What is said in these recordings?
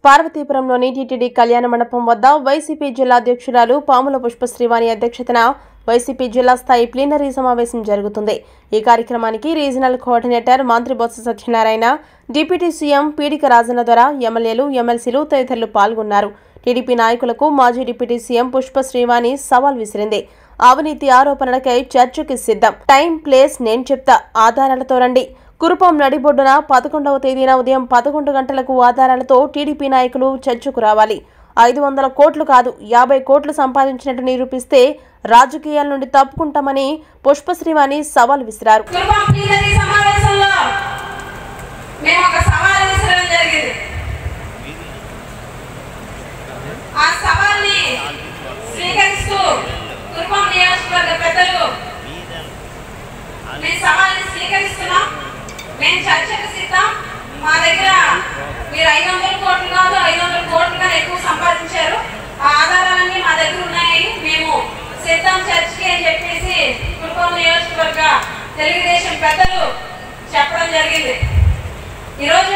పార్వతీపురంలోని TTD కళ్యాణ మండపం వద్ద వైసీపీ జిల్లా అధ్యక్షురాలు పాముల పుష్పశ్రీవాణి అధ్యక్షతన వైసీపీ జిల్లా స్థాయి ప్లీనరీ సమావేశం జరుగుతుంది। ఈ కార్యక్రమానికి రీజనల్ కోఆర్డినేటర్ మంత్రి బొత్స సత్యనారాయణ, డిప్యూటీ సీఎం పీడిక రాజన్న ద్వారా ఎమ్మెల్యేలు, ఎమ్మెల్సీలు తదితరులు పాల్గొన్నారు। టీడీపీ నాయకులకు మాజీ డిప్యూటీ సీఎం పుష్పశ్రీవాణి సవాల్ విసిరింది। అవినీతి ఆరోపణలకై చర్చకి సిద్ధం, టైం ప్లేస్ నేను చెప్తా, ఆధారాలతో రండి। కురుపం నడిబొడ్డున 11వ తేదీన ఉదయం 11 గంటలకు ఆధారాలతో టీడీపీ నాయకులు చర్చకు రావాలి। 500 కోట్లు కాదు 50 కోట్లు సంపాదించినట్టు నిరూపిస్తే రాజకీయాల నుండి తప్పుకుంటామని పుష్పశ్రీవాణి సవాల్ విసిరారు। మేము చర్చకు సిద్ధం। మా దగ్గర మీరు 500 కోట్లు కాదు 500 కోట్లు కన్నా ఎక్కువ సంపాదించారు, ఆ ఆధారాలన్నీ మా దగ్గర ఉన్నాయి, మేము సిద్ధం చర్చకి అని చెప్పేసి కురుపం నియోజకవర్గ తెలుగుదేశం పెద్దలు చెప్పడం జరిగింది। ఈరోజు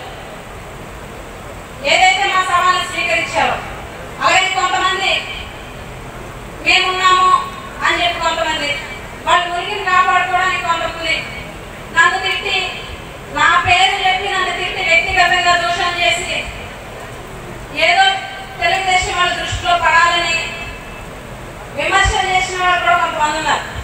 ఏదైతే మా సవాల్ని స్వీకరించారో అలాగే కొంతమంది మేమున్నాము అని చెప్పి కొంతమంది వాళ్ళు ఉనికిని కాపాడుకోవడానికి కొంతమంది నన్ను తిట్టి, నా పేరు చెప్పి నన్ను తిట్టి వ్యక్తిగతంగా దూషణ చేసి ఏదో తెలుగుదేశం వాళ్ళ దృష్టిలో పడాలని విమర్శలు చేసిన వాళ్ళు కూడా కొంతమంది ఉన్నారు।